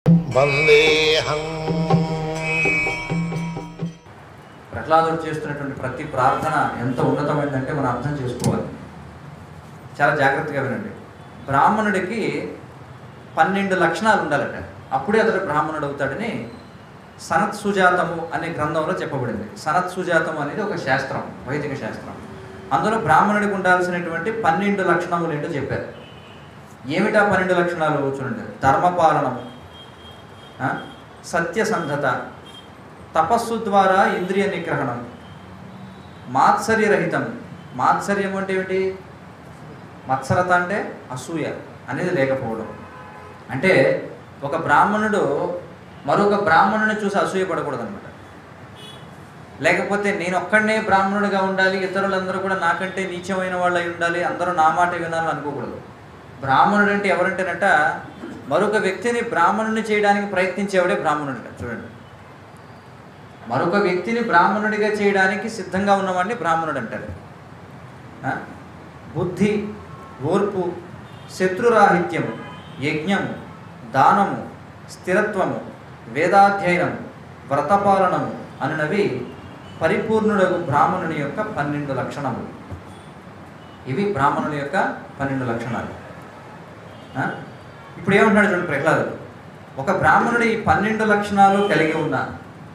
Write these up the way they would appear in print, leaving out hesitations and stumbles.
వందేహం. ప్రహ్లాదుడు చేస్తున్నటువంటి ప్రతి ప్రార్థన ఎంత ఉన్నతమైందంటే మనం అర్థం చేసుకోవాలి. చాలా జాగ్రత్తగా వినండి. బ్రాహ్మణుడికి 12 లక్షణాలు ఉండాలట, అప్పుడే అతడు బ్రాహ్మణుడు అవుతాడని సనత్ సుజాతము అనే గ్రంథంలో చెప్పబడింది. సనత్ సుజాతము అనేది ఒక శాస్త్రం, వైదిక శాస్త్రం. అందులో బ్రాహ్మణుడికి ఉండాల్సినటువంటి 12 లక్షణములు ఏంటో చెప్పారు. ఏమిటా 12 లక్షణాలు చూడండి. ధర్మపాలనము, సత్యసంధత, తపస్సు ద్వారా ఇంద్రియ నిగ్రహణం, మాత్సర్యరహితం. మాత్సర్యం అంటే ఏమిటి? మత్సరత అంటే అసూయ అనేది లేకపోవడం. అంటే ఒక బ్రాహ్మణుడు మరొక బ్రాహ్మణుని చూసి అసూయపడకూడదు అనమాట. లేకపోతే నేను ఒక్కడనే బ్రాహ్మణుడిగా ఉండాలి, ఇతరులందరూ కూడా నాకంటే నీచమైన వాళ్ళు అయి ఉండాలి, అందరూ నా మాట వినాలని అనుకోకూడదు. బ్రాహ్మణుడు అంటే ఎవరంటేనట మరొక వ్యక్తిని బ్రాహ్మణుని చేయడానికి ప్రయత్నించేవాడే బ్రాహ్మణుడు. చూడండి, మరొక వ్యక్తిని బ్రాహ్మణుడిగా చేయడానికి సిద్ధంగా ఉన్నవాడిని బ్రాహ్మణుడు అంటారు. బుద్ధి, ఓర్పు, శత్రురాహిత్యము, యజ్ఞము, దానము, స్థిరత్వము, వేదాధ్యయనము, వ్రతపాలనము అనునవి పరిపూర్ణుడగు బ్రాహ్మణుని యొక్క 12 లక్షణములు. ఇవి బ్రాహ్మణుని యొక్క 12 లక్షణాలు. ఇప్పుడు ఏమంటున్నాడు చూడండి ప్రహ్లాదుడు. ఒక బ్రాహ్మణుడు ఈ 12 లక్షణాలు కలిగి ఉన్నాడు,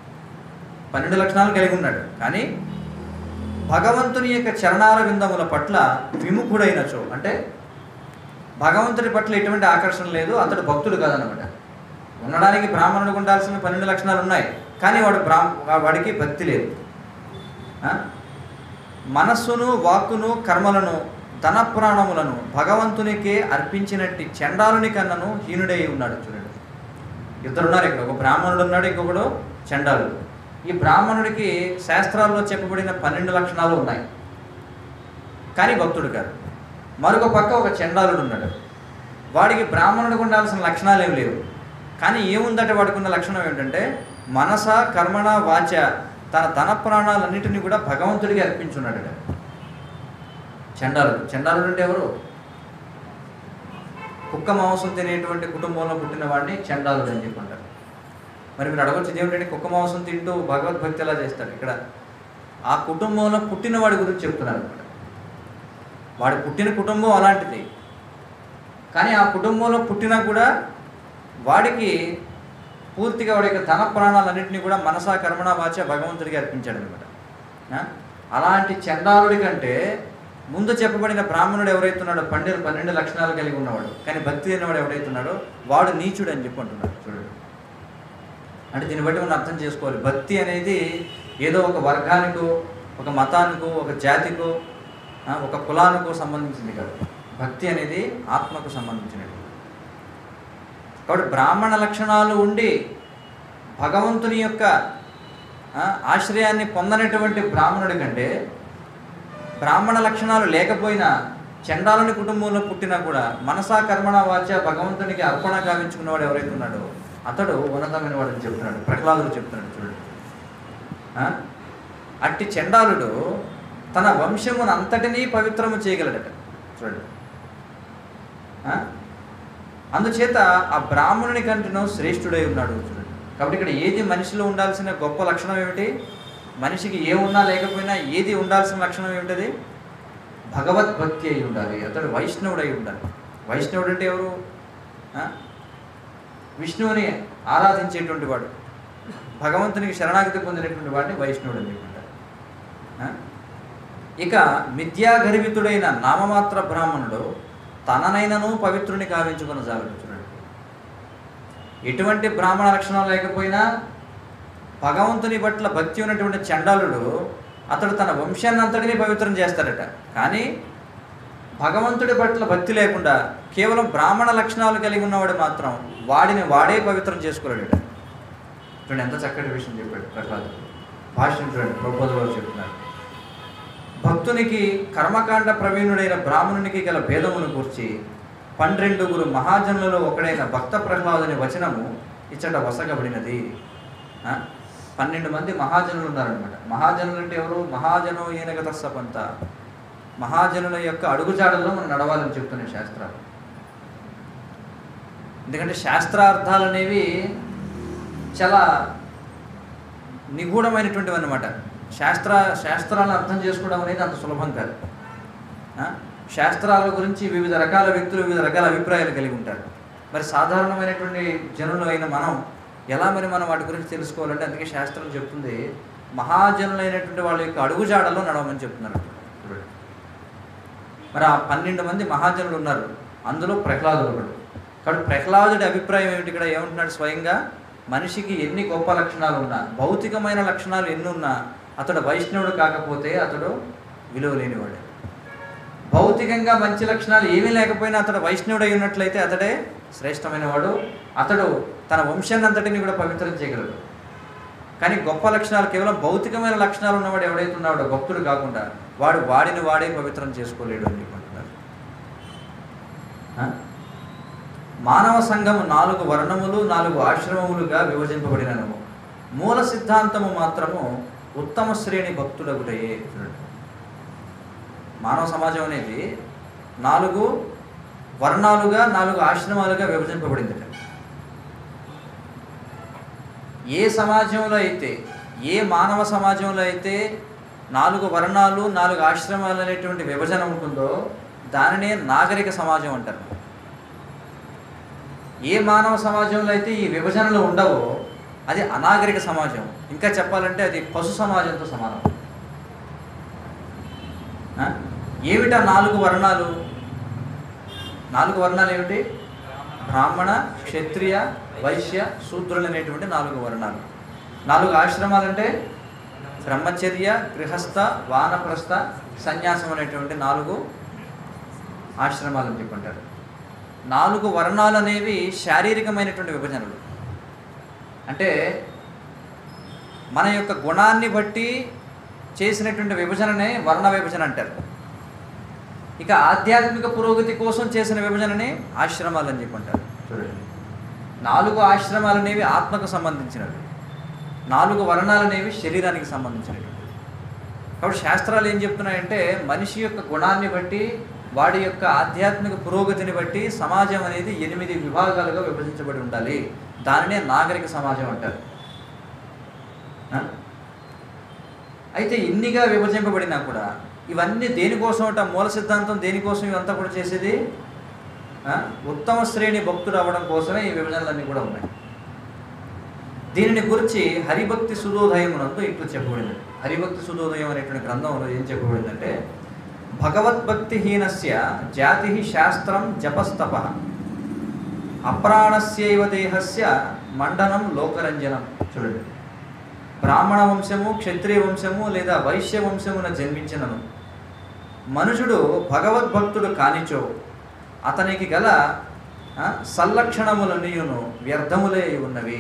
కానీ భగవంతుని యొక్క చరణార విందముల పట్ల విముఖుడైనచో, అంటే భగవంతుడి పట్ల ఎటువంటి ఆకర్షణ లేదు, అతడు భక్తుడు కాదనమాట. ఉండడానికి బ్రాహ్మణుడికి ఉండాల్సిన 12 లక్షణాలు ఉన్నాయి, కానీ వాడికి భక్తి లేదు. మనస్సును, వాక్కును, కర్మలను, ధన ప్రాణములను భగవంతునికే అర్పించినట్టి చండాలుని కన్నను హీనుడై ఉన్నాడు. చూడండి, ఇద్దరు ఉన్నారు ఇక్కడ. ఒక బ్రాహ్మణుడు ఉన్నాడు, ఇంకొకడు చండాలుడు. ఈ బ్రాహ్మణుడికి శాస్త్రాల్లో చెప్పబడిన 12 లక్షణాలు ఉన్నాయి, కానీ భక్తుడు కాదు. మరొక పక్క ఒక చండాలుడు ఉన్నాడు, వాడికి బ్రాహ్మణుడికి ఉండాల్సిన లక్షణాలు ఏమి లేవు, కానీ ఏముందంటే వాడికి ఉన్న లక్షణం ఏమిటంటే మనస, కర్మణ, వాచ తన ధన ప్రాణాలన్నింటినీ కూడా భగవంతుడికి అర్పించున్నాడు. చండాలుడు అంటే ఎవరు? కుక్క మాంసం తినేటువంటి కుటుంబంలో పుట్టిన వాడిని చండాలుడు అని చెప్పుకుంటారు. మరి మీరు అడగొచ్చు, ఏమిటంటే కుక్క మాంసం తింటూ భగవద్భక్తి ఎలా చేస్తాడు? ఇక్కడ ఆ కుటుంబంలో పుట్టిన వాడి గురించి చెప్తున్నారు అనమాట. వాడు పుట్టిన కుటుంబం అలాంటిది, కానీ ఆ కుటుంబంలో పుట్టినా కూడా వాడికి పూర్తిగా వాడి యొక్క ధన ప్రాణాలన్నింటినీ కూడా మనసా, కర్మణ, వాచ భగవంతుడికి అర్పించాడు అనమాట. అలాంటి చండాలుడి కంటే ముందు చెప్పబడిన బ్రాహ్మణుడు ఎవరైతున్నాడో 12 లక్షణాలు కలిగి ఉన్నవాడు, కానీ భక్తి లేనివాడు ఎవరైతున్నాడో వాడు నీచుడు అని చెప్పి అంటున్నాడు. చూడండి, అంటే దీన్ని బట్టి మనం అర్థం చేసుకోవాలి. భక్తి అనేది ఏదో ఒక వర్గానికో, ఒక మతానికో, ఒక జాతికో, ఒక కులానికో సంబంధించింది కాదు. భక్తి అనేది ఆత్మకు సంబంధించినది. కాబట్టి బ్రాహ్మణ లక్షణాలు ఉండి భగవంతుని యొక్క ఆశ్రయాన్ని పొందనటువంటి బ్రాహ్మణుడి కంటే బ్రాహ్మణ లక్షణాలు లేకపోయినా చండాలుని కుటుంబంలో పుట్టినా కూడా మనసా, కర్మణ, వాచ భగవంతునికి అర్పణ గావించుకున్నవాడు ఎవరైతే ఉన్నాడో అతడు ఉన్నతమైన వాడని చెప్తున్నాడు. ప్రహ్లాదుడు చెప్తున్నాడు. చూడండి, అట్టి చండాలుడు తన వంశమును అంతటినీ పవిత్రము చేయగలడట. చూడండి, అందుచేత ఆ బ్రాహ్మణుని కంటేనో శ్రేష్ఠుడై ఉన్నాడు. చూడండి, కాబట్టి ఇక్కడ ఏది మనిషిలో ఉండాల్సిన గొప్ప లక్షణం ఏమిటి? మనిషికి ఏమున్నా లేకపోయినా ఏది ఉండాల్సిన లక్షణం ఏమిటది? భగవద్భక్తి అయి ఉండాలి. అతడు వైష్ణవుడై ఉండాలి. వైష్ణవుడు అంటే ఎవరు? విష్ణువుని ఆరాధించేటువంటి వాడు, భగవంతునికి శరణాగతి పొందినటువంటి వాడిని వైష్ణవుడు అని చెప్పుకుంటారు. ఇక మిథ్యాగర్వితుడైన నామమాత్ర బ్రాహ్మణుడు తననైనను పవిత్రుని కావించుకున్న జాగ్రత్త. చూడండి, ఎటువంటి బ్రాహ్మణ లక్షణాలు లేకపోయినా భగవంతుని పట్ల భక్తి ఉన్నటువంటి చండాలుడు అతడు తన వంశాన్ని అంతటినీ పవిత్రం చేస్తాడట. కానీ భగవంతుడి పట్ల భక్తి లేకుండా కేవలం బ్రాహ్మణ లక్షణాలు కలిగి ఉన్నవాడు మాత్రం వాడిని వాడే పవిత్రం చేసుకోలేడట. చూడండి, ఎంత చక్కటి విషయం చెప్పాడు ప్రహ్లాదుడు. భాష్యం చూడండి, ప్రభుపాదులు చెప్తున్నారు. భక్తునికి కర్మకాండ ప్రవీణుడైన బ్రాహ్మణునికి గల భేదమును కూర్చి 12 మహాజనులలో ఒకడైన భక్త ప్రహ్లాదుని వచనము ఇచ్చట వసగబడినది. 12 మంది మహాజనులు ఉన్నారనమాట. మహాజనులు అంటే ఎవరు? మహాజనో ఏనగత సపంత, మహాజనుల యొక్క అడుగుజాడల్లో మనం నడవాలని చెప్తున్న శాస్త్రాలు. ఎందుకంటే శాస్త్రార్థాలు అనేవి చాలా నిగూఢమైనటువంటివి అన్నమాట. శాస్త్రాలను అర్థం చేసుకోవడం అనేది అంత సులభం కాదు. శాస్త్రాల గురించి వివిధ రకాల వ్యక్తులు వివిధ రకాల అభిప్రాయాలు కలిగి ఉంటారు. మరి సాధారణమైనటువంటి జనులు అయిన మనం ఎలా మనం వాటి గురించి తెలుసుకోవాలంటే, అందుకే శాస్త్రం చెప్తుంది మహాజనులైనటువంటి వాళ్ళ యొక్క అడుగుజాడలో నడవమని చెప్తున్నారు. మరి ఆ 12 మంది మహాజనులు ఉన్నారు, అందులో ప్రహ్లాదుడు ఒకడు. కాబట్టి ప్రహ్లాదుడి అభిప్రాయం ఏమిటి? ఇక్కడ ఏమంటున్నాడు స్వయంగా, మనిషికి ఎన్ని గొప్ప లక్షణాలు ఉన్నా, భౌతికమైన లక్షణాలు ఎన్ని ఉన్నా, అతడు వైష్ణవుడు కాకపోతే అతడు విలువ లేనివాడే. భౌతికంగా మంచి లక్షణాలు ఏమీ లేకపోయినా అతడు వైష్ణవుడై ఉన్నట్లయితే అతడే శ్రేష్టమైన వాడు. అతడు తన వంశాన్ని అంతటిని కూడా పవిత్రం చేయగలడు. కానీ గొప్ప లక్షణాలు, కేవలం భౌతికమైన లక్షణాలు ఉన్నవాడు ఎవడైతే ఉన్నాడో భక్తుడు కాకుండా, వాడు వాడిని వాడే పవిత్రం చేసుకోలేడు అని చెప్పుకుంటున్నారు. మానవ సంఘము 4 వర్ణములు 4 ఆశ్రమములుగా విభజింపబడినను, మూల సిద్ధాంతము మాత్రము ఉత్తమ శ్రేణి భక్తులగుటయే. మానవ సమాజం అనేది 4 వర్ణాలుగా 4 ఆశ్రమాలుగా విభజింపబడింది. ఏ సమాజంలో అయితే, ఏ మానవ సమాజంలో అయితే 4 వర్ణాలు 4 ఆశ్రమాలు అనేటువంటి విభజన ఉంటుందో దానినే నాగరిక సమాజం అంటారు. ఏ మానవ సమాజంలో అయితే ఈ విభజనలు ఉండవో అది అనాగరిక సమాజం. ఇంకా చెప్పాలంటే అది పశు సమాజంతో సమానం. ఏమిటా 4 వర్ణాలు? 4 వర్ణాలు ఏమిటి? బ్రాహ్మణ, క్షత్రియ, వైశ్య, శూద్రులు అనేటువంటి 4 వర్ణాలు. 4 ఆశ్రమాలు అంటే బ్రహ్మచర్య, గృహస్థ, వానప్రస్థ, సన్యాసం అనేటువంటి 4 ఆశ్రమాలు అని చెప్పుకుంటారు. 4 వర్ణాలు అనేవి శారీరకమైనటువంటి విభజనలు. అంటే మన యొక్క గుణాన్ని బట్టి చేసినటువంటి విభజననే వర్ణ విభజన అంటారు. ఇక ఆధ్యాత్మిక పురోగతి కోసం చేసిన విభజనని ఆశ్రమాలు అని చెప్పుకుంటారు. చూడండి, 4 ఆశ్రమాలు అనేవి ఆత్మకు సంబంధించినవి, 4 వర్ణాలు అనేవి శరీరానికి సంబంధించినవి. కాబట్టి శాస్త్రాలు ఏం చెప్తున్నాయంటే, మనిషి యొక్క గుణాన్ని బట్టి, వాడి యొక్క ఆధ్యాత్మిక పురోగతిని బట్టి సమాజం అనేది 8 విభాగాలుగా విభజించబడి ఉండాలి. దానినే నాగరిక సమాజం అంటారు. అయితే ఇన్నిగా విభజింపబడినా కూడా ఇవన్నీ దేనికోసం అంట? మూల సిద్ధాంతం దేనికోసం ఇవంతా కూడా చేసేది? ఉత్తమ శ్రేణి భక్తుడు అవ్వడం కోసమే ఈ విభజనలన్నీ కూడా ఉన్నాయి. దీనిని గురించి హరిభక్తి సుధోదయమునందు ఇట్లు చెప్పబడింది. హరిభక్తి సుధోదయం అనేటువంటి గ్రంథంలో ఏం చెప్పబడిందంటే, భగవద్భక్తిహీనస్య జాతి శాస్త్రం జపస్తప అప్రాణస్యైవ దేహస్య మండనం లోకరంజనం. చూడండి, బ్రాహ్మణ వంశము, క్షత్రియ వంశము లేదా వైశ్య వంశమున జన్మించినను మనుషుడు భగవద్భక్తుడు కానిచో అతనికి గల సల్లక్షణములన్నీయును వ్యర్థములే ఉన్నవి.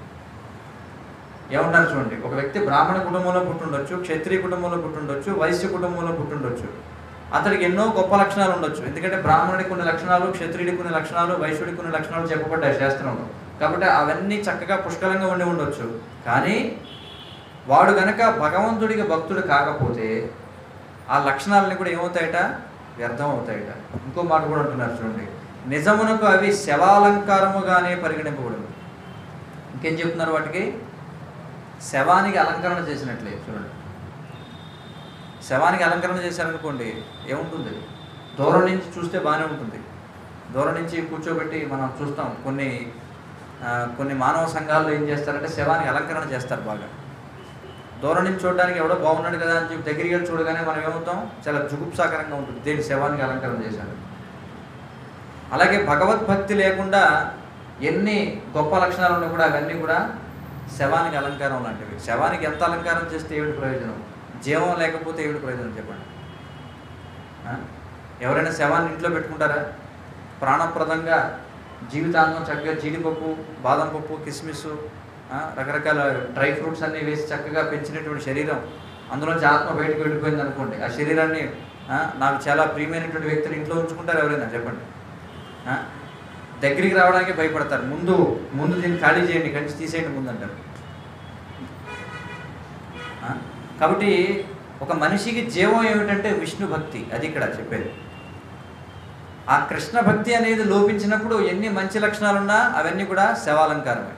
ఏమంటారు చూడండి, ఒక వ్యక్తి బ్రాహ్మణ కుటుంబంలో పుట్టుండొచ్చు, క్షత్రియ కుటుంబంలో పుట్టుండొచ్చు, వైశ్య కుటుంబంలో పుట్టుండొచ్చు. అతడికి ఎన్నో గొప్ప లక్షణాలు ఉండొచ్చు. ఎందుకంటే బ్రాహ్మణుడికి కొన్ని లక్షణాలు, క్షత్రియుడికి కొన్ని లక్షణాలు, వైశ్యుడికి కొన్ని లక్షణాలు చెప్పబడ్డాయి శాస్త్రంలో. కాబట్టి అవన్నీ చక్కగా పుష్కలంగా ఉండి ఉండొచ్చు. కానీ వాడు గనక భగవంతుడికి భక్తుడు కాకపోతే ఆ లక్షణాలని కూడా ఏమవుతాయట? వ్యర్థం అవుతాయట. ఇంకో మాట కూడా అంటున్నారు చూడండి, నిజమునకు అవి శవాలంకారముగానే పరిగణింపబడదు. ఇంకేం చెప్తున్నారు? వాటికి శవానికి అలంకరణ చేసినట్లే. చూడండి, శవానికి అలంకరణ చేశారనుకోండి, ఏముంటుంది? దూరం నుంచి చూస్తే బాగానే ఉంటుంది. దూరం నుంచి కూర్చోబెట్టి మనం చూస్తాం. కొన్ని మానవ సంఘాల్లో ఏం చేస్తారంటే శవానికి అలంకరణ చేస్తారు బాగా. దూరం నుంచి చూడడానికి ఎవడో బాగున్నాడు కదా అని చెప్పి దగ్గరికి వెళ్ళి చూడగానే మనం ఏమవుతాం? చాలా జుగుప్సాకరంగా ఉంటుంది. దేని శవానికి అలంకరణ చేశారు. అలాగే భగవద్భక్తి లేకుండా ఎన్ని గొప్ప లక్షణాలు ఉన్నా కూడా అవన్నీ కూడా శవానికి అలంకారం లాంటివి. శవానికి ఎంత అలంకారం చేస్తే ఏమిటి ప్రయోజనం? జీవం లేకపోతే ఏమిటి ప్రయోజనం చెప్పండి? ఎవరైనా శవాన్ని ఇంట్లో పెట్టుకుంటారా? ప్రాణప్రదంగా జీవితాంతం చక్కగా జీడిపప్పు, బాదం పప్పు, కిస్మిస్, రకరకాల డ్రై ఫ్రూట్స్ అన్నీ వేసి చక్కగా పెంచినటువంటి శరీరం, అందులోంచి ఆత్మ బయటకు వెళ్ళిపోయింది అనుకోండి, ఆ శరీరాన్ని నాకు చాలా ప్రియమైనటువంటి వ్యక్తిని ఇంట్లో ఉంచుకుంటారు ఎవరైనా చెప్పండి? దగ్గరికి రావడానికి భయపడతారు. ముందు దీన్ని ఖాళీ చేయండి, కంచి తీసేయండి ముందు అంటారు. కాబట్టి ఒక మనిషికి జీవం ఏమిటంటే విష్ణు భక్తి. అది ఇక్కడ చెప్పేది. ఆ కృష్ణ భక్తి అనేది లోపించినప్పుడు ఎన్ని మంచి లక్షణాలున్నా అవన్నీ కూడా శవాలంకారమే.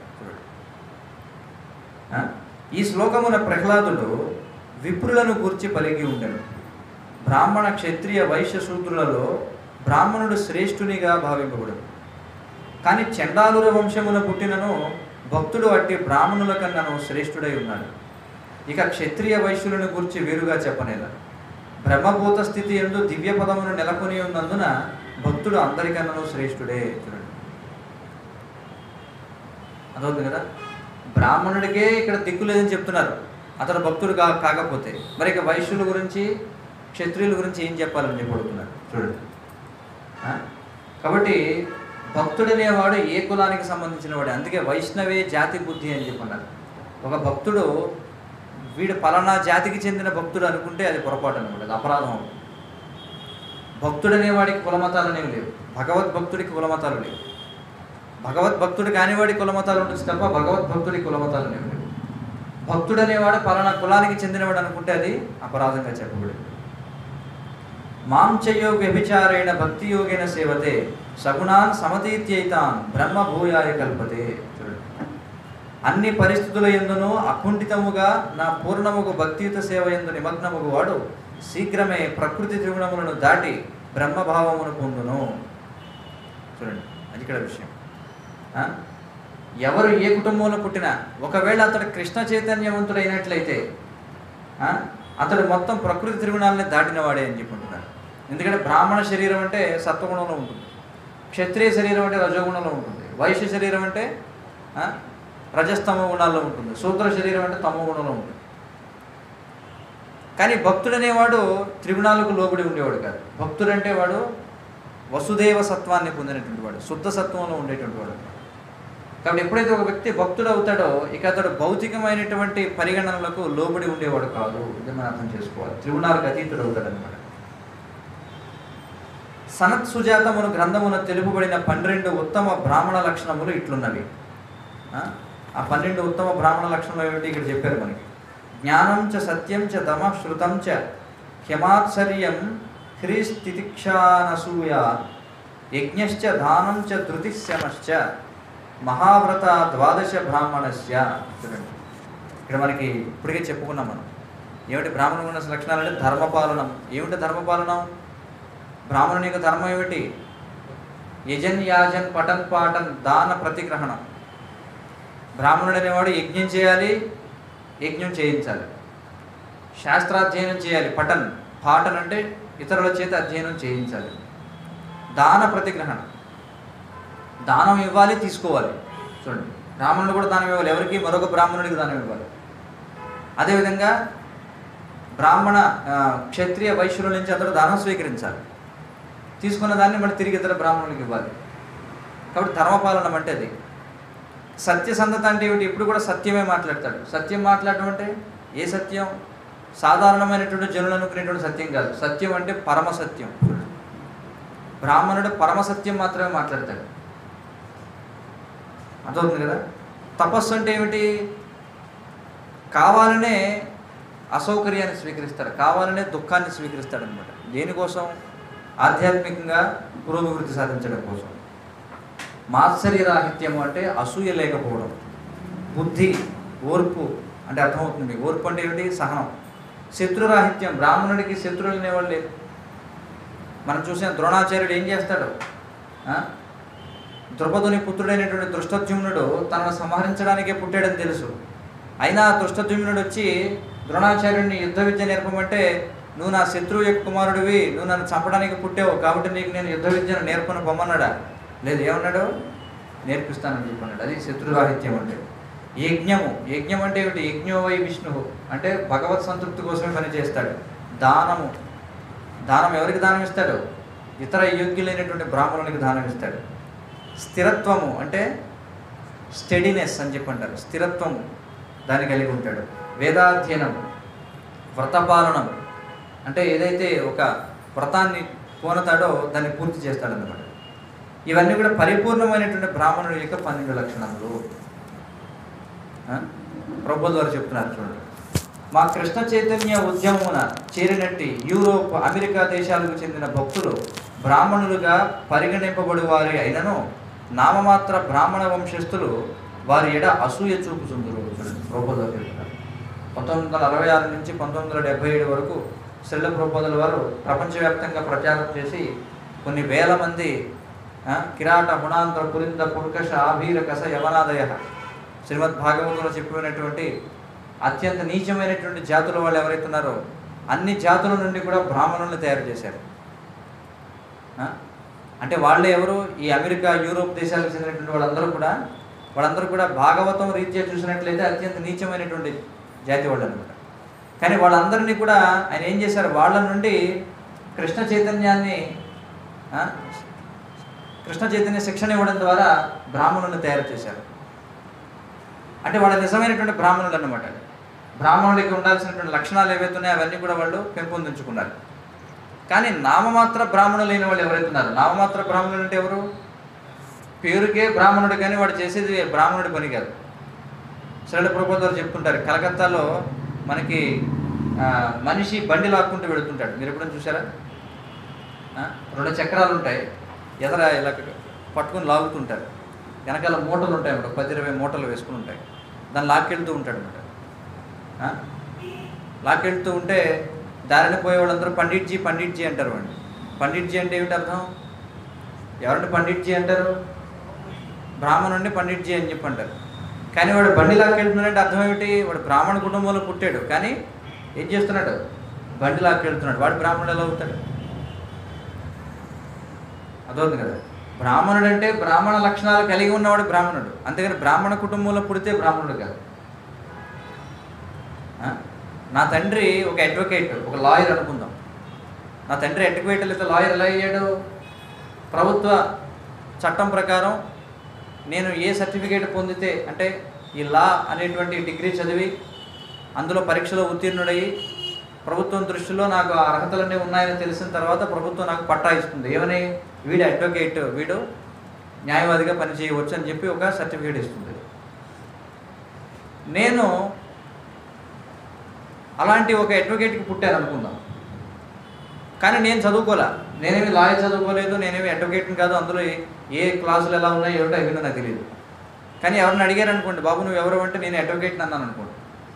ఈ శ్లోకమున ప్రహ్లాదుడు విప్రులను గూర్చి పలికి ఉండెను. బ్రాహ్మణ క్షత్రియ వైశ్య శూద్రులలో బ్రాహ్మణుడు శ్రేష్ఠునిగా భావింపబడదు. కానీ చండాలుర వంశమున పుట్టినను భక్తుడు అట్టి బ్రాహ్మణుల కన్నాను శ్రేష్ఠుడై ఉన్నాడు. ఇక క్షత్రియ వైశ్యులను గురించి వేరుగా చెప్పనేలా. బ్రహ్మభూత స్థితి యందు దివ్య పదమును నెలకొని ఉన్నందున భక్తుడు అందరికన్నాను శ్రేష్ఠుడే. చూడండి, అదవుతుంది కదా. బ్రాహ్మణుడికే ఇక్కడ దిక్కు లేదని చెప్తున్నారు, అతడు భక్తుడు కాకపోతే మరి ఇక వైశ్యుల గురించి క్షత్రియుల గురించి ఏం చెప్పాలని చెప్పి అడుగుతున్నారు. చూడండి, కాబట్టి భక్తుడనేవాడు ఏ కులానికి సంబంధించిన వాడు. అందుకే వైష్ణవే జాతి బుద్ధి అని చెప్పన్నారు. ఒక భక్తుడు వీడు పలానా జాతికి చెందిన భక్తుడు అనుకుంటే అది పొరపాటు అనమాట, అది అపరాధం. భక్తుడనేవాడికి కులమతాలు అనేవి లేవు, భగవద్భక్తుడికి కులమతాలు లేవు. భగవద్భక్తుడు కానివాడి కులమతాలు ఉంటుంది తప్ప భగవద్భక్తుడికి కులమతాలు అనేవి లేవు. భక్తుడనేవాడు పలానా కులానికి చెందినవాడు అనుకుంటే అది అపరాధంగా చెప్పబడింది. మాంచయో వ్యభిచారేణ భక్తి యోగేన సేవతే సగుణాన్ సమతీత్యైతాన్ బ్రహ్మభూయాయ కల్పతే. అన్ని పరిస్థితుల యందును అకుంఠితముగా నా పూర్ణముగు భక్తియుత సేవ యందు నిమగ్నముగు వాడు శీఘ్రమే ప్రకృతి త్రిగుణములను దాటి బ్రహ్మభావమును పొందును. చూడండి, అది ఇక్కడ విషయం. ఎవరు ఏ కుటుంబంలో పుట్టినా ఒకవేళ అతడు కృష్ణ చైతన్యవంతుడైనట్లయితే అతడు మొత్తం ప్రకృతి త్రిగుణాలని దాటినవాడే అని చెప్పుకుంటున్నాడు. ఎందుకంటే బ్రాహ్మణ శరీరం అంటే సత్వగుణంలో ఉంటుంది, క్షత్రియ శరీరం అంటే రజోగుణంలో ఉంటుంది, వైశ్య శరీరం అంటే రజస్తమ గుణాల్లో ఉంటుంది, శూద్ర శరీరం అంటే తమో గుణంలో ఉంటుంది. కానీ భక్తుడనేవాడు త్రిగుణాలకు లోబడి ఉండేవాడు కాదు. భక్తుడంటే వాడు వసుదేవ సత్వాన్ని పొందినటువంటి వాడు, శుద్ధ సత్వంలో ఉండేటువంటి వాడు. కాబట్టి ఎప్పుడైతే ఒక వ్యక్తి భక్తుడు అవుతాడో ఇక అతడు భౌతికమైనటువంటి పరిగణనలకు లోబడి ఉండేవాడు కాదు. ఇది మనం అర్థం చేసుకోవాలి. త్రిగుణాలకు అతీతుడు అవుతాడు అనమాట. సనత్ సుజాతమును గ్రంథమున తెలుపబడిన 12 ఉత్తమ బ్రాహ్మణ లక్షణములు ఇట్లున్నవి. ఆ 12 ఉత్తమ బ్రాహ్మణ లక్షణములు ఏమిటి ఇక్కడ చెప్పారు మనకి. జ్ఞానం చ సత్యం చ దమ శృతం చ క్షమాత్సర్యం హ్రీస్థితిక్షానసూయ యజ్ఞశ్చ దానం చ ధృతిశమశ్చ మహావ్రత 12 బ్రాహ్మణస్య. చూడండి, ఇక్కడ మనకి ఇప్పటికే చెప్పుకున్నాం మనం. ఏమిటి బ్రాహ్మణ గుణ లక్షణాలు అంటే ధర్మపాలనం. ఏమిటి ధర్మపాలనం? బ్రాహ్మణుని యొక్క ధర్మం ఏమిటి? యజన్ యాజన్ పఠన్ పాఠన్ దాన ప్రతిగ్రహణం. బ్రాహ్మణుడు అనేవాడు యజ్ఞం చేయాలి, యజ్ఞం చేయించాలి, శాస్త్రాధ్యయనం చేయాలి. పఠన్, పాఠన్ అంటే ఇతరుల చేత అధ్యయనం చేయించాలి. దాన ప్రతిగ్రహణం, దానం ఇవ్వాలి, తీసుకోవాలి. చూడండి, బ్రాహ్మణుడు కూడా దానం ఇవ్వాలి. ఎవరికి? మరొక బ్రాహ్మణుడికి దానం ఇవ్వాలి. అదేవిధంగా బ్రాహ్మణ క్షత్రియ వైశ్యుల నుంచి అతడు దానం స్వీకరించాలి, తీసుకున్న దాన్ని మళ్ళీ తిరిగి ఇతర బ్రాహ్మణులకు ఇవ్వాలి. కాబట్టి ధర్మపాలనం అంటే అది. సత్యసంధత అంటే ఏమిటి? ఇప్పుడు కూడా సత్యమే మాట్లాడతాడు. సత్యం మాట్లాడడం అంటే ఏ సత్యం? సాధారణమైనటువంటి జనులు అనుకునేటువంటి సత్యం కాదు. సత్యం అంటే పరమసత్యం. బ్రాహ్మణుడు పరమసత్యం మాత్రమే మాట్లాడతాడు. అర్థమవుతుంది కదా. తపస్సు అంటే ఏమిటి? కావాలనే అసౌకర్యాన్ని స్వీకరిస్తాడు, కావాలనే దుఃఖాన్ని స్వీకరిస్తాడు అనమాట. దేనికోసం? ఆధ్యాత్మికంగా పురోభివృద్ధి సాధించడం కోసం. మాత్సర్యరాహిత్యము అంటే అసూయ లేకపోవడం. బుద్ధి, ఓర్పు అంటే అర్థమవుతుంది. ఓర్పు అంటే ఏమిటి? సహనం. శత్రురాహిత్యం, బ్రాహ్మణుడికి శత్రువులు అనేవాళ్ళు లేదు. మనం చూసిన ద్రోణాచార్యుడు ఏం చేస్తాడు? ద్రుపదుని పుత్రుడైనటువంటి దృష్టద్యుమ్నుడు తనను సంహరించడానికే పుట్టాడని తెలుసు. అయినా దృష్టద్యుమ్నుడు వచ్చి ద్రోణాచార్యుడిని యుద్ధ విద్య నేర్పమంటే, నువ్వు నా శత్రువు యొక్క కుమారుడివి, నువ్వు నన్ను చంపడానికి పుట్టావు కాబట్టి నీకు నేను యుద్ధ విద్యను నేర్పను పొమ్మన్నాడా? లేదు. ఏమన్నాడు? నేర్పిస్తానని చెప్పన్నాడు. అది శత్రురాహిత్యం అంటే. యజ్ఞము, యజ్ఞం అంటే ఏమిటి? యజ్ఞో వై విష్ణువు అంటే భగవత్ సంతృప్తి కోసమే పనిచేస్తాడు. దానము, దానం ఎవరికి దానం ఇస్తాడు? ఇతర యోగ్యులైనటువంటి బ్రాహ్మణునికి దానం ఇస్తాడు. స్థిరత్వము అంటే స్టెడీనెస్ అని చెప్పంటారు. స్థిరత్వము దాన్ని కలిగి ఉంటాడు. వేదాధ్యయనం, వ్రతపాలనం అంటే ఏదైతే ఒక వ్రతాన్ని కోనతాడో దాన్ని పూర్తి చేస్తాడన్నమాట. ఇవన్నీ కూడా పరిపూర్ణమైనటువంటి బ్రాహ్మణుడి యొక్క 12 లక్షణాలు ప్రభుత్వం ద్వారా చెప్తున్నారు. చూడండి, మా కృష్ణ చైతన్య ఉద్యమమున చేరినట్టి యూరోప్, అమెరికా దేశాలకు చెందిన భక్తులు బ్రాహ్మణులుగా పరిగణింపబడి వారి అయినను నామమాత్ర బ్రాహ్మణ వంశస్థులు వారి ఎడ అసూయ చూపుచుందురు. ప్రభుపాదులు చెప్తున్నారు. 1966 నుంచి 1977 వరకు శ్రీల ప్రభుపాదుల వారు ప్రపంచవ్యాప్తంగా ప్రచారం చేసి కొన్ని వేల మంది కిరాట గుణాంతర పురింద పుర్కష ఆభీర కస యవనాదయ శ్రీమద్ భాగవతంలో చెప్పినటువంటి అత్యంత నీచమైనటువంటి జాతుల వాళ్ళు ఎవరైతే ఉన్నారో అన్ని జాతుల నుండి కూడా బ్రాహ్మణుల్ని తయారు చేశారు. అంటే వాళ్ళే ఎవరు? ఈ అమెరికా, యూరోప్ దేశాలకు చెందినటువంటి వాళ్ళందరూ కూడా భాగవతం రీత్యా చూసినట్లయితే అత్యంత నీచమైనటువంటి జాతి వాళ్ళు అనమాట. కానీ వాళ్ళందరినీ కూడా ఆయన ఏం చేశారు? వాళ్ళ నుండి కృష్ణ చైతన్య శిక్షణ ఇవ్వడం ద్వారా బ్రాహ్మణులను తయారు చేశారు. అంటే వాళ్ళ నిజమైనటువంటి బ్రాహ్మణులు అన్నమాట. బ్రాహ్మణులకి ఉండాల్సినటువంటి లక్షణాలు ఏవైతే ఉన్నాయో అవన్నీ కూడా వాళ్ళు పెంపొందించుకున్నారు. కానీ నామమాత్ర బ్రాహ్మణులు అయిన వాళ్ళు ఎవరైతే ఉన్నారు, నామమాత్ర బ్రాహ్మణులు అంటే ఎవరు? పేరుకే బ్రాహ్మణుడు, కానీ వాడు చేసేది బ్రాహ్మణుడి పని కాదు. శ్రీల ప్రభుపాదులు చెప్తుంటారు, కలకత్తాలో మనకి మనిషి బండి లాక్కుంటూ వెళుతుంటాడు. మీరు ఎప్పుడైనా చూసారా? 2 చక్రాలు ఉంటాయి, ఎదర ఇలా పట్టుకుని లాగుతుంటారు. వెనకాల మూటలు ఉంటాయి అన్నమాట, 10-20 మూటలు వేసుకుని ఉంటాయి. దాన్ని లాక్కెళ్తూ ఉంటాడు అనమాట. లాక్కెళ్తూ ఉంటే దారిని పోయే వాళ్ళందరూ పండిట్జీ అంటారు. వాడిని పండిట్జీ అంటే ఏమిటి అర్థం? ఎవరిని పండిట్జీ అంటారు? బ్రాహ్మణుడిని పండిట్జీ అని చెప్పి అంటారు. కానీ వాడు బండి లాక్కెళ్తున్నాడంటే అర్థం ఏమిటి? వాడు బ్రాహ్మణ కుటుంబంలో పుట్టాడు, కానీ ఏం చేస్తున్నాడు? బండి లాక్కెళ్తున్నాడు. వాడు బ్రాహ్మణుడు ఎలా అవుతాడు? అదవుతుంది కదా. బ్రాహ్మణుడు అంటే బ్రాహ్మణ లక్షణాలు కలిగి ఉన్నవాడు బ్రాహ్మణుడు, అంతేగాని బ్రాహ్మణ కుటుంబంలో పుడితే బ్రాహ్మణుడు కాదు. నా తండ్రి ఒక అడ్వకేట్, ఒక లాయర్ అనుకుందాం. నా తండ్రి అడ్వకేట్ లేదా లాయర్ ఎలా అయ్యాడు? ప్రభుత్వ చట్టం ప్రకారం నేను ఏ సర్టిఫికేట్ పొందితే, అంటే ఈ లా అనేటువంటి డిగ్రీ చదివి అందులో పరీక్షలో ఉత్తీర్ణుడయ్యి ప్రభుత్వం దృష్టిలో నాకు ఆ అర్హతలన్నీ ఉన్నాయని తెలిసిన తర్వాత ప్రభుత్వం నాకు పట్టా ఇస్తుంది. ఏమని? వీడు అడ్వకేట్, వీడు న్యాయవాదిగా పనిచేయవచ్చు అని చెప్పి ఒక సర్టిఫికేట్ ఇస్తుంది. నేను అలాంటి ఒక అడ్వకేట్కి పుట్టాను అనుకుందాం, కానీ నేను చదువుకోలే. నేనేమి లాయర్ చదువుకోలేదు, నేనేమి అడ్వకేట్ని కాదు. అందులో ఏ క్లాసులు ఎలా ఉన్నాయో ఏమిటో అవి నాకు తెలియదు. కానీ ఎవరిని అడిగారు అనుకోండి, బాబు నువ్వు ఎవరు అంటే నేను అడ్వకేట్ని అన్నాను అనుకోండి.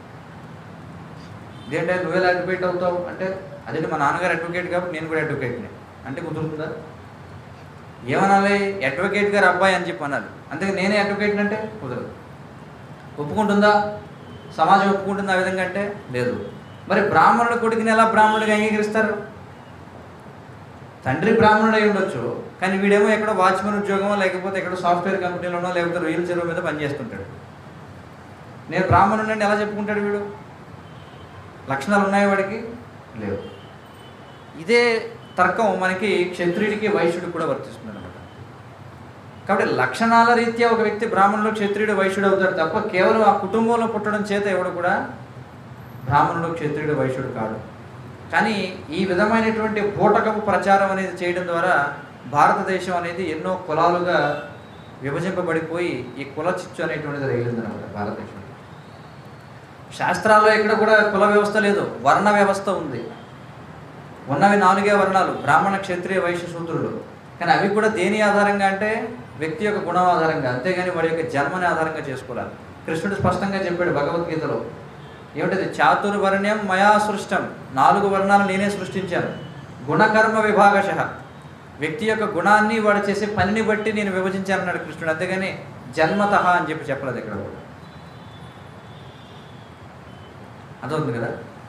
ఇదేంటే నువ్వెలా అడ్వకేట్ అవుతావు అంటే, అదేంటి మా నాన్నగారు అడ్వకేట్ కాబట్టి నేను కూడా అడ్వకేట్ని అంటే కుదురుతుందా? ఏమనాలి? అడ్వకేట్ గారు అబ్బాయి అని చెప్పి అనాలి. అంతే నేనే అడ్వకేట్ని అంటే కుదరదు. ఒప్పుకుంటుందా సమాజం? ఒప్పుకుంటుందా ఆ విధంగా అంటే? లేదు. మరి బ్రాహ్మణుడి కొడుకుని ఎలా బ్రాహ్మణుడిగా అంగీకరిస్తారు? తండ్రి బ్రాహ్మణుడు అయి ఉండొచ్చు, కానీ వీడేమో ఎక్కడో వాచ్మెన్ ఉద్యోగమో లేకపోతే ఎక్కడో సాఫ్ట్వేర్ కంపెనీలోనో లేకపోతే రొయ్యల చెరువు మీద పనిచేస్తుంటాడు. నేను బ్రాహ్మణుడు అంటే ఎలా చెప్పుకుంటాడు వీడు? లక్షణాలు ఉన్నాయి వాడికి? లేవు. ఇదే తర్కం మనకి క్షత్రియుడికి వైశ్యుడికి కూడా వర్తిస్తుంది అనమాట. కాబట్టి లక్షణాల రీత్యా ఒక వ్యక్తి బ్రాహ్మణుడు, క్షత్రియుడు, వైశ్యుడు అవుతాడు తప్ప కేవలం ఆ కుటుంబంలో పుట్టడం చేత ఎవడు కూడా బ్రాహ్మణుడు, క్షత్రియుడు, వైశ్యుడు కాడు. కానీ ఈ విధమైనటువంటి బూటకపు ప్రచారం అనేది చేయడం ద్వారా భారతదేశం అనేది ఎన్నో కులాలుగా విభజింపబడిపోయి ఈ కుల చిచ్చు అనేటువంటిది రేగిందనమాట భారతదేశంలో. శాస్త్రాల్లో ఎక్కడ కూడా కుల వ్యవస్థ లేదు, వర్ణ వ్యవస్థ ఉంది. ఉన్నవి 4 వర్ణాలు, బ్రాహ్మణ, క్షత్రియ, వైశ్య, శూద్రులు. కానీ అవి కూడా దేని ఆధారంగా అంటే వ్యక్తి యొక్క గుణం ఆధారంగా, అంతేగాని వాడి యొక్క జన్మని ఆధారంగా చేసుకోవాలి. కృష్ణుడు స్పష్టంగా చెప్పాడు భగవద్గీతలో, ఏమిటది? చాతుర్వర్ణ్యం మయా సృష్టం, 4 వర్ణాలు నేనే సృష్టించాను. గుణకర్మ విభాగశః, వ్యక్తి యొక్క గుణాన్ని వాడు చేసే పనిని బట్టి నేను విభజించానన్నాడు కృష్ణుడు, అంతేగాని జన్మతః అని చెప్పి చెప్పలేదు ఇక్కడ కూడా. అదవుతుంది కదా.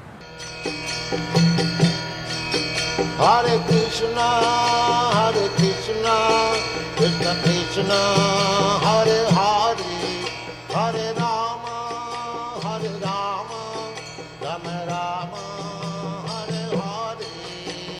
Hare Krishna, Krishna Krishna, Hare Hare, Hare Rama, Rama Rama.